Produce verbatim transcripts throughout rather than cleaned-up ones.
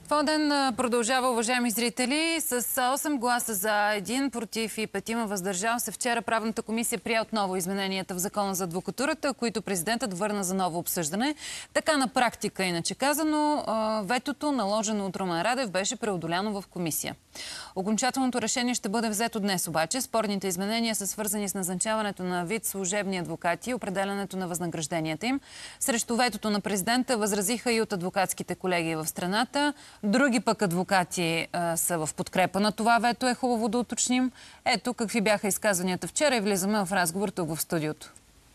Фонен продължава, уважаеми зрители, с осем гласа за, един против и петима въздържал се. Вчера правната комисия прие отново измененията в Закона за адвокатурата, които президентът върна за ново обсъждане. Така на практика, иначе казано, ветото, наложено от Румен Радев, беше преодоляно в комисия. Окончателното решение ще бъде взето днес обаче. Спорните изменения са свързани с назначаването на вид служебни адвокати и определянето на възнагражденията им. Срещу ветото на президента възразиха и от адвокатските колеги в страната. Други пък адвокати а, са в подкрепа на това вето, е хубаво да уточним. Ето какви бяха изказванията вчера и влизаме в разговор тук в студиото.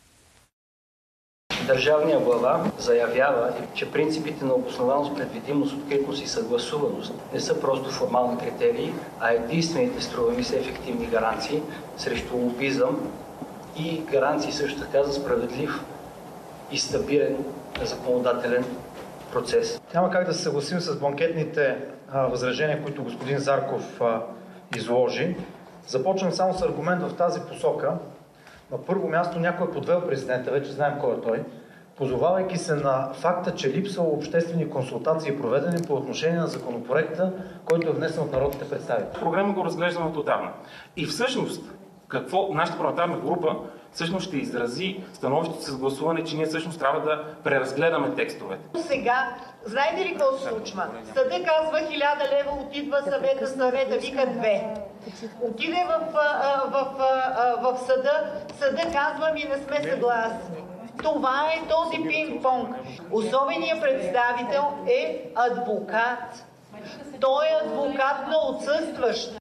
Държавният глава заявява, че принципите на обоснованост, предвидимост, откритност и съгласуваност не са просто формални критерии, а единствените, струва ми се, ефективни гаранции срещу лобизъм и гаранции също така за справедлив и стабилен законодателен процес. Няма как да се съгласим с бланкетните а, възражения, които господин Зарков а, изложи. Започвам само с аргумент в тази посока. На първо място някой е подвел президента, вече знаем кой е той, позовавайки се на факта, че липсвало обществени консултации, проведени по отношение на законопроекта, който е внесен от народните представители. Програма го разглеждаме от отдавна. И всъщност, какво нашата парламентарна група всъщност ще изрази становището с гласуване, че ние всъщност трябва да преразгледаме текстовете. Сега, знаете ли какво се случва? Съда казва хиляда лева, отидва съвета, съвета вика две. Отиде в, в, в, в съда, съда казва ми не сме съгласни. Това е този пинг-понг. Особеният представител е адвокат. Той е адвокат на отсъстващ.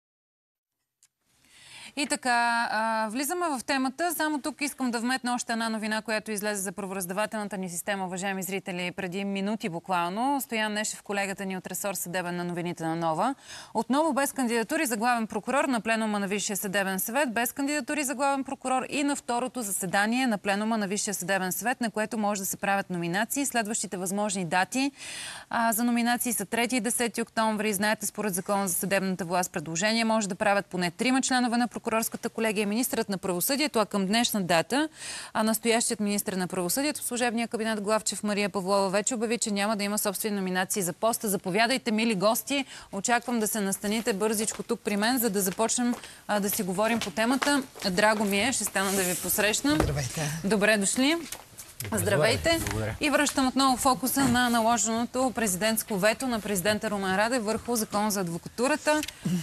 И така, а, влизаме в темата. Само тук искам да вметна още една новина, която излезе за правораздавателната ни система, уважаеми зрители, преди минути буквално. Стоян Нешев, колегата ни от ресор съдебен на новините на Нова. Отново без кандидатури за главен прокурор на пленума на Висшия съдебен съвет, без кандидатури за главен прокурор и на второто заседание на пленума на Висшия съдебен съвет, на което може да се правят номинации. Следващите възможни дати а, за номинации са трети и десети октомври. Знаете, според Закона за съдебната власт предложение може да правят поне трима членове на прокурорската колегия, министърът на правосъдието, а към днешна дата а настоящият министър на правосъдието в служебния кабинет Главчев Мария Павлова вече обяви, че няма да има собствени номинации за поста. Заповядайте, мили гости. Очаквам да се настаните бързичко тук при мен, за да започнем а, да си говорим по темата. Драго ми е, ще стана да ви посрещна. Здравейте. Добре дошли. Здравейте! И връщам отново фокуса на наложеното президентско вето на президента Румен Радев върху Закон за адвокатурата.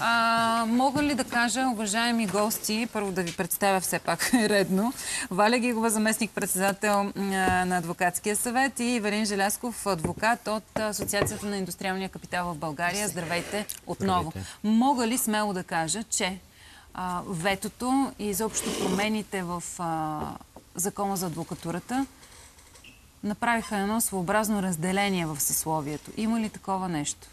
А, мога ли да кажа, уважаеми гости, първо да ви представя все пак редно, Валя Гигова, заместник-председател на Адвокатския съвет, и Ивелин Желязков, адвокат от Асоциацията на индустриалния капитал в България. Здравейте отново. Здравейте. Мога ли смело да кажа, че а, ветото и изобщо промените в а, Закона за адвокатурата направиха едно своеобразно разделение в съсловието? Има ли такова нещо?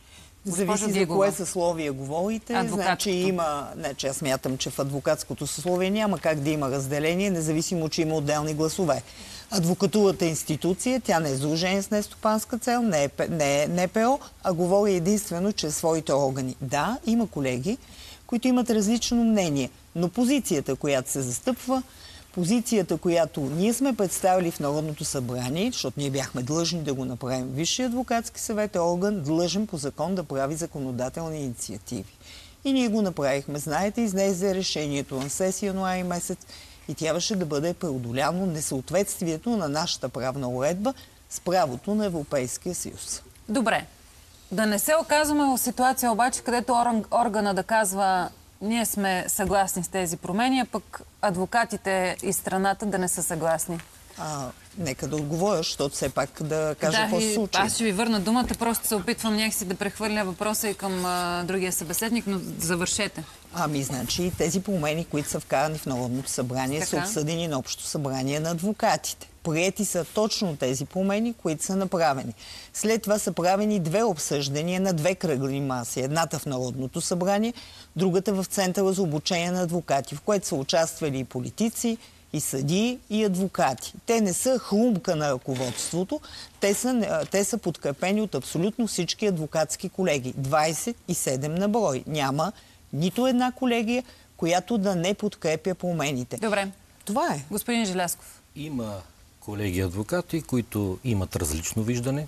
Зависи за кое съсловие говорите. Значи има, не, че аз смятам, че в адвокатското съсловие няма как да има разделение, независимо, че има отделни гласове. Адвокатурата е институция, тя не е сдружение с нестопанска цел, не е, не е НПО, а говори единствено чрез своите органи. Да, има колеги, които имат различно мнение, но позицията, която се застъпва, позицията, която ние сме представили в Народното събрание, защото ние бяхме длъжни да го направим. Висшия адвокатски съвет е орган, длъжен по закон да прави законодателни инициативи. И ние го направихме. Знаете, излезе решението на сесия януари месец и трябваше да бъде преодоляно несъответствието на нашата правна уредба с правото на Европейския съюз. Добре. Да не се оказваме в ситуация обаче, където органа да казва: ние сме съгласни с тези промени, а пък адвокатите и страната да не са съгласни. А, нека да отговоря, защото все пак да кажа да, какво се случи. Аз ще ви върна думата, просто се опитвам някакси да прехвърля въпроса и към а, другия събеседник, но завършете. Ами, значи, тези промени, които са вкарани в Народното събрание, така са обсъдени на Общото събрание на адвокатите. Приети са точно тези промени, които са направени. След това са правени две обсъждания на две кръгли маси. Едната в Народното събрание, другата в Центъра за обучение на адвокати, в което са участвали и политици, и съдии, и адвокати. Те не са хрумка на ръководството, те са, те са подкрепени от абсолютно всички адвокатски колеги. двадесет и седем на брой. Няма нито една колегия, която да не подкрепя промените. Добре. Това е. Господин Желязков. Има колеги адвокати, които имат различно виждане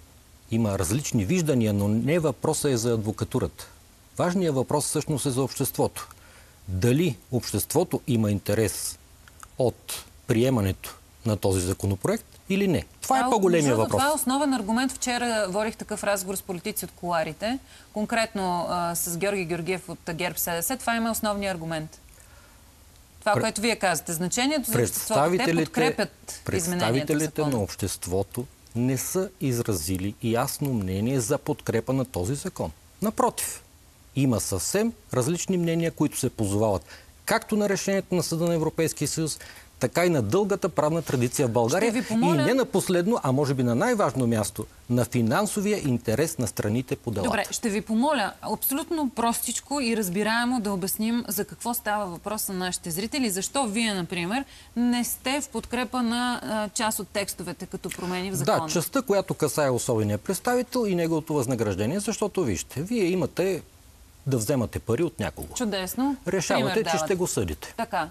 има различни виждания, но не въпросът е за адвокатурата. Важният въпрос всъщност е за обществото. Дали обществото има интерес от приемането на този законопроект или не? Това е по-големия въпрос. Това е основен аргумент. Вчера водих такъв разговор с политици от кулоарите, конкретно а, с Георги Георгиев от ГЕРБ СДС. Това има основния аргумент. Това, Пр... което вие казвате, значението за обществото. Те подкрепят изменението в Представителите на обществото не са изразили ясно мнение за подкрепа на този закон. Напротив, има съвсем различни мнения, които се позовават както на решението на Съда на Европейския съюз, така и на дългата правна традиция в България помоля... и не на последно, а може би на най-важно място, на финансовия интерес на страните по делата. Добре, ще ви помоля абсолютно простичко и разбираемо да обясним за какво става въпрос на нашите зрители. Защо вие, например, не сте в подкрепа на а, част от текстовете като промени в закона? Да, частта, която касае особения представител и неговото възнаграждение, защото вижте, вие имате да вземате пари от някого. Чудесно. Решавате, Пример че давате. ще го съдите. Така.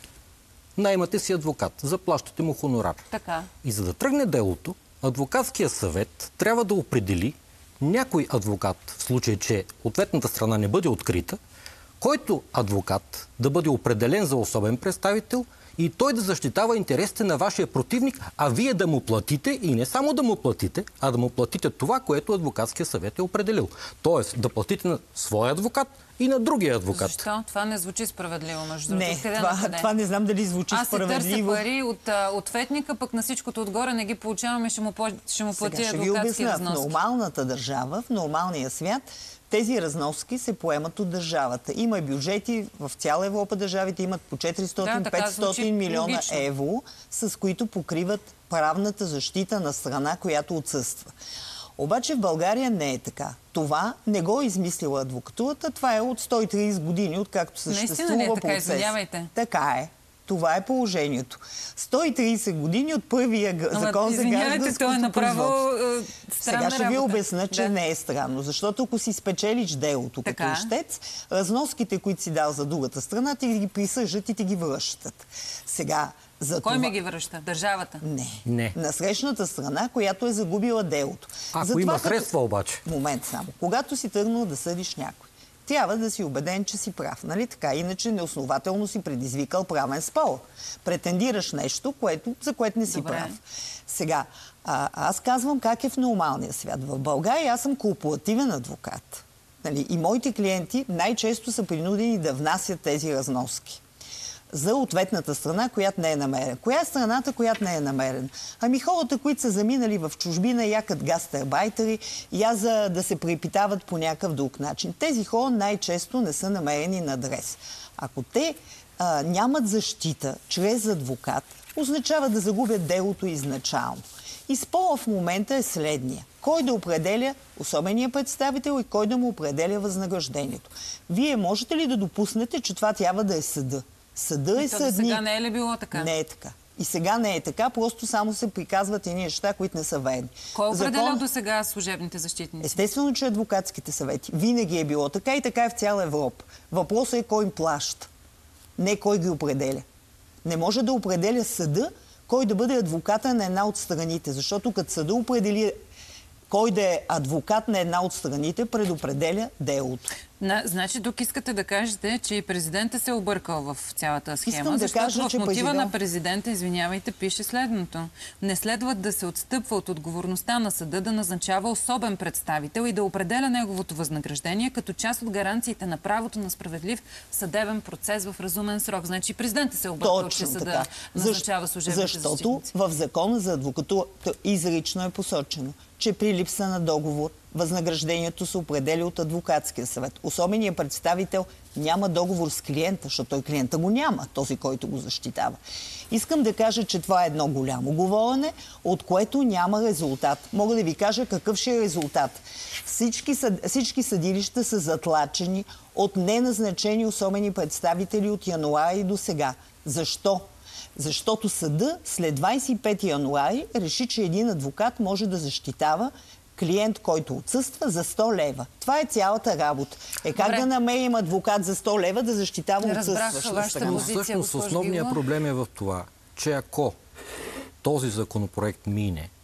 Наймате си адвокат, заплащате му хонорар. Така. И за да тръгне делото, адвокатския съвет трябва да определи някой адвокат, в случай, че ответната страна не бъде открита, който адвокат да бъде определен за особен представител и той да защитава интересите на вашия противник, а вие да му платите и не само да му платите, а да му платите това, което адвокатския съвет е определил. Тоест да платите на своя адвокат и на другия адвокат. Защо? Това не звучи справедливо, между другото. Не, това, това не знам дали звучи Аз справедливо. Аз се търся пари от а, ответника, пък на всичкото отгоре не ги получаваме, ще му, ще му плати Сега адвокатски разноски. В нормалната държава, в нормалния свят, тези разноски се поемат от държавата. Има бюджети в цяла Европа, държавите имат по четиристотин до петстотин милиона логично. Евро, с които покриват правната защита на страна, която отсъства. Обаче в България не е така. Това не го е измислила адвокатурата. Това е от сто и трийсет години, откакто съществува ли е процес. така? Извинявайте. Така е. Това е положението. сто и трийсет години от първия Ама, закон за гражданското е направо Сега ще ви обясна, че да. не е странно. Защото ако си спечелиш делото така. като ищец, разноските, които си дал за другата страна, ти ги присъждат и ти ги връщат. Сега, за Кой това... ми ги връща? Държавата? Не. не. На срещната страна, която е загубила делото. Ако Затова, има като... средства обаче. Момент само. Когато си тръгнал да съдиш някой, трябва да си убеден, че си прав. Нали така? Иначе неоснователно си предизвикал правен спор. Претендираш нещо, което, за което не си Добре. прав. Сега, а, аз казвам как е в нормалния свят. В България аз съм корпоративен адвокат. Нали? И моите клиенти най-често са принудени да внасят тези разноски за ответната страна, която не е намерена. Коя е страната, която не е намерена? Ами хората, които са заминали в чужбина, якат гастарбайтери, я за да се препитават по някакъв друг начин. Тези хора най-често не са намерени на адрес. Ако те а, нямат защита чрез адвокат, означава да загубят делото изначално. И спора в момента е следния. Кой да определя особения представител и кой да му определя възнаграждението? Вие можете ли да допуснете, че това трябва да е съда? Съда е съдник. Сега не е ли било така? Не е така. И сега не е така, просто само се приказват едни неща, които не са верни. Кой е определял Закон... до сега служебните защитници? Естествено, че адвокатските съвети. Винаги е било така и така е в цяла Европа. Въпросът е кой им плаща. Не кой ги определя. Не може да определя съда, кой да бъде адвоката на една от страните. Защото като съда определи кой да е адвокат на една от страните, предопределя делото. На, значи тук искате да кажете, че и президентът се е объркал в цялата схема, Искам да защото кажа, в мотива президент... на президента, извинявайте, пише следното. Не следва да се отстъпва от отговорността на съда да назначава особен представител и да определя неговото възнаграждение като част от гаранциите на правото на справедлив съдебен процес в разумен срок. Значи президентът се е объркал, че съда назначава служебните защитници. Защото в закона за адвокатура изрично е посочено, че при липса на договор възнаграждението се определя от адвокатския съвет. Особеният представител няма договор с клиента, защото той клиента го няма, този, който го защитава. Искам да кажа, че това е едно голямо говорене, от което няма резултат. Мога да ви кажа какъв ще е резултат. Всички, съд... Всички съдилища са затлачени от неназначени особени представители от януари до сега. Защо? Защото съда след двадесет и пети януари реши, че един адвокат може да защитава клиент, който отсъства, за сто лева. Това е цялата работа. Е как Добре. да намерим адвокат за сто лева да защитава отсъстваща? Но всъщност основният проблем е в това, че ако този законопроект мине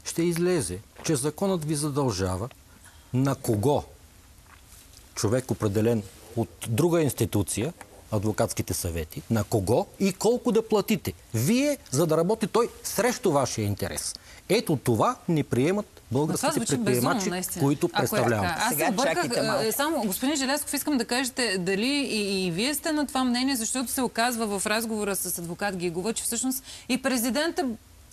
ще излезе, че законът ви задължава на кого човек определен от друга институция, адвокатските съвети, на кого и колко да платите. Вие, за да работи той срещу вашия интерес. Ето това не приемат българските предприемачи, които представляват. Е, аз се обърках. Само, господин Желязков, искам да кажете дали и, и вие сте на това мнение, защото се оказва в разговора с адвокат Гигова, че всъщност и президента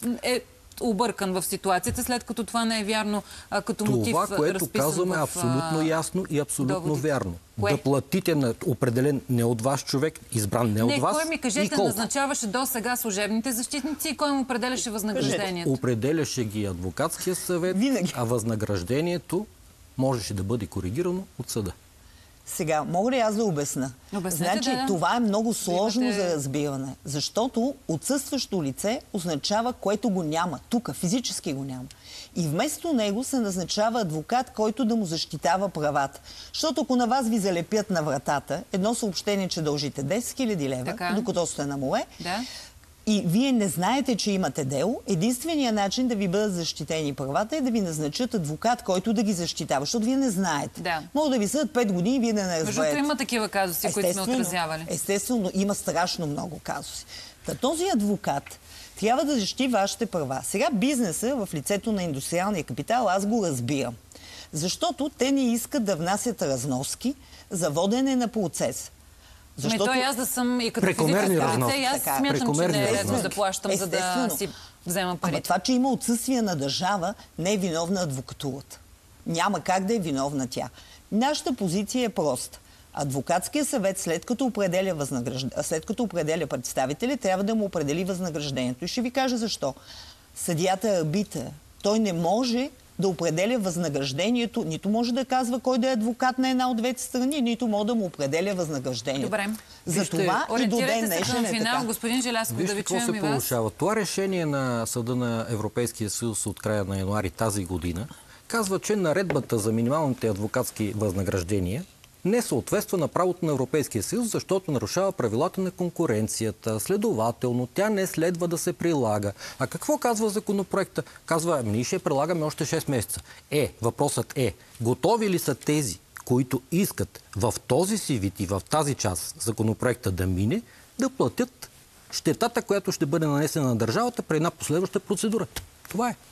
е объркан в ситуацията, след като това не е вярно а, като това, мотив. Това, което казваме, е абсолютно ясно и абсолютно доводите. Вярно. Кое? Да платите на определен не от вас човек, избран не, не от вас. Кой ми кажете, назначаваше до сега служебните защитници и кой му определяше възнаграждението? Определяше ги адвокатския съвет, Винаги. А възнаграждението можеше да бъде коригирано от съда. Сега, мога ли аз да обясна? Обяснете, значи, да. Това е много сложно Бивате... за разбиране, защото отсъстващо лице означава, което го няма. Тук, физически го няма. И вместо него се назначава адвокат, който да му защитава правата. Защото ако на вас ви залепят на вратата едно съобщение, че дължите десет хиляди лева, така. Докато сте на моле, да. И вие не знаете, че имате дело, единственият начин да ви бъдат защитени правата е да ви назначат адвокат, който да ги защитава, защото вие не знаете. Да. Могат да ви съдят пет години и вие да не разберете. Защото има такива казуси, които сме отразявали. Естествено, има страшно много казуси. Та този адвокат трябва да защити вашите права. Сега бизнеса в лицето на индустриалния капитал, аз го разбирам. Защото те не искат да внасят разноски за водене на процес. Защото... Ами той аз да съм и като физическа лице, и аз смятам, че не е редно да плащам, за да си взема парите. Ама това, че има отсъствие на държава, не е виновна адвокатурата. Няма как да е виновна тя. Нашата позиция е проста. Адвокатския съвет, след като определя, възнагражд... след като определя представители, трябва да му определи възнаграждението. И ще ви кажа защо. Съдията е арбитър. Той не може да определя възнаграждението, нито може да казва кой да е адвокат на една от двете страни, нито може да му определя възнаграждението. Добре. За това и до ден днешен е така. Господин Желязков, да ви чуем и вас. Получава. Това решение на Съда на Европейския съюз от края на януари тази година казва, че наредбата за минималните адвокатски възнаграждения не съответства на правото на Европейския съюз, защото нарушава правилата на конкуренцията. Следователно, тя не следва да се прилага. А какво казва законопроекта? Казва, ние ще прилагаме още шест месеца. Е, въпросът е, готови ли са тези, които искат в този си вид и в тази част законопроекта да мине, да платят щетата, която ще бъде нанесена на държавата при една последваща процедура? Това е.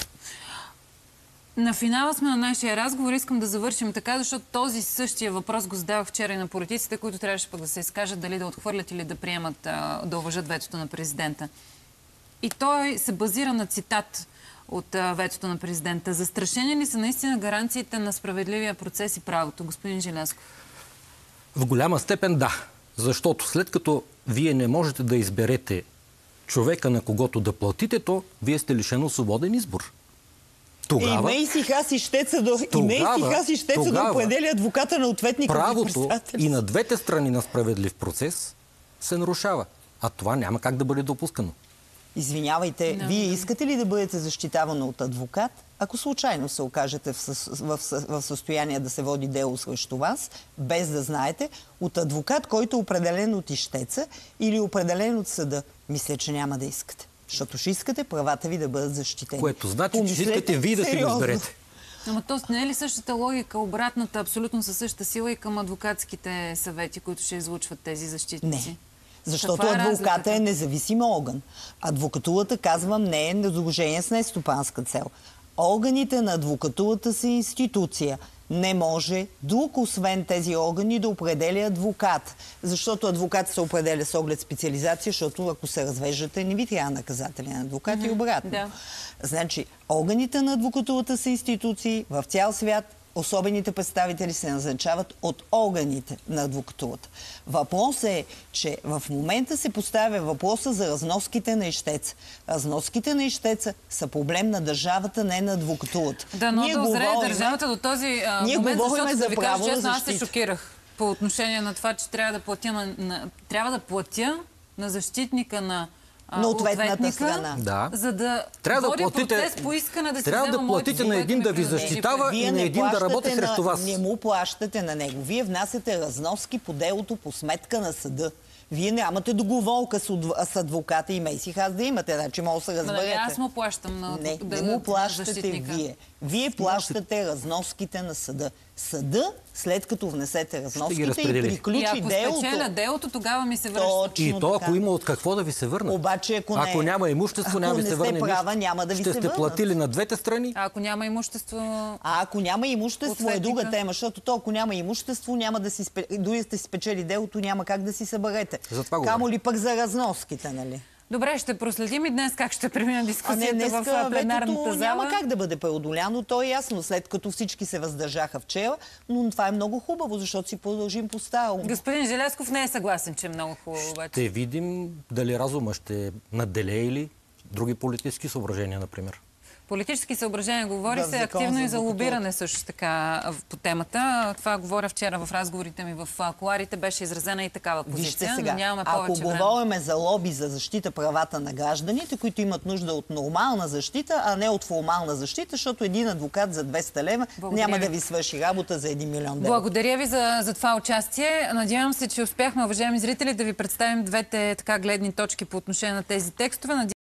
На финала сме на нашия разговор. Искам да завършим така, защото този същия въпрос го задавах вчера и на политиците, които трябваше пък да се изкажат дали да отхвърлят или да приемат, да уважат ветото на президента. И той се базира на цитат от ветото на президента. Застрашени ли са наистина гаранциите на справедливия процес и правото, господин Желязков? В голяма степен да. Защото след като вие не можете да изберете човека, на когото да платите, то вие сте лишено свободен избор. Тогава, и си хас и щеца да, тогава, и щеца да определя адвоката на ответника. Правото и на двете страни на справедлив процес се нарушава. А това няма как да бъде допускано. Извинявайте, no. Вие искате ли да бъдете защитавани от адвокат, ако случайно се окажете в, в, в, в състояние да се води дело срещу вас, без да знаете, от адвокат, който е определен от ищеца или определен от съда? Мисля, че няма да искате. Защото ще искате правата ви да бъдат защитени. Което значи, Помислете, че искате вие да си го изберете. Ама то не е ли същата логика, обратната, абсолютно със същата сила и към адвокатските съвети, които ще излучват тези защитници? Не. Защото е адвоката е независим орган. Адвокатурата, казвам, не е недоложение с нестопанска цел. Органите на адвокатурата са институция. Не може друг, освен тези органи, да определя адвокат. Защото адвокат се определя с оглед специализация, защото ако се развеждате, не ви трябва наказателен адвокат mm-hmm. и обратно. Да. Значи, органите на адвокатурата са институции в цял свят. Особените представители се назначават от органите на адвокатурата. Въпросът е, че в момента се поставя въпроса за разноските на ищеца. Разноските на ищеца са проблем на държавата, не на адвокатурата. Да, но да озрее държавата до този а, ние момент, защото за да ви кажа честно, аз се шокирах по отношение на това, че трябва да платя на, на, трябва да платя на защитника на на ответната страна. Да. За да трябва води да платите, процес по искане да си трябва да платите на един да ви защитава и на един да работи срещу вас. Не му плащате на него. Вие внасяте разноски по делото по сметка на съда. Вие нямате договорка с, с адвоката и Месих, аз да имате, значи мога да се разберете. Но аз му плащам на Не, да, не му плащате защитника. вие. Вие плащате разноските на съда. Съда, след като внесете разноските и приключи и ако делото... спечеля делото, тогава ми се връща. Точно и то, така. ако има от какво да ви се върне. Обаче, ако, не, ако няма имущество, ако няма да ви не се сте върне права, нищо. няма да ви Ще се сте върнат. платили на двете страни. А ако няма имущество... А ако няма имущество, Ответника. е друга тема, защото то, ако няма имущество, няма да си спе... дори сте си спечели делото, няма как да си съберете. Камо ли пък за разноските, нали? Добре, ще проследим и днес как ще преминем дискусията не, в пленарната зала. Няма как да бъде преодоляно, то е ясно, след като всички се въздържаха вчера, но това е много хубаво, защото си продължим по старо. Господин Желязков не е съгласен, че е много хубаво. Обаче. Ще видим дали разума ще наделее или други политически съображения, например. Политически съображения говори Да, се активно и за лобиране също така по темата. Това говоря вчера в разговорите ми в кулоарите. Беше изразена и такава позиция. Вижте сега, но нямаме ако повече време. говорим за лоби за защита правата на гражданите, които имат нужда от нормална защита, а не от формална защита, защото един адвокат за двеста лева Благодаря няма ви. да ви свърши работа за един милион лева. Благодаря ви за, за това участие. Надявам се, че успяхме, уважаеми зрители, да ви представим двете така гледни точки по отношение на тези текстове.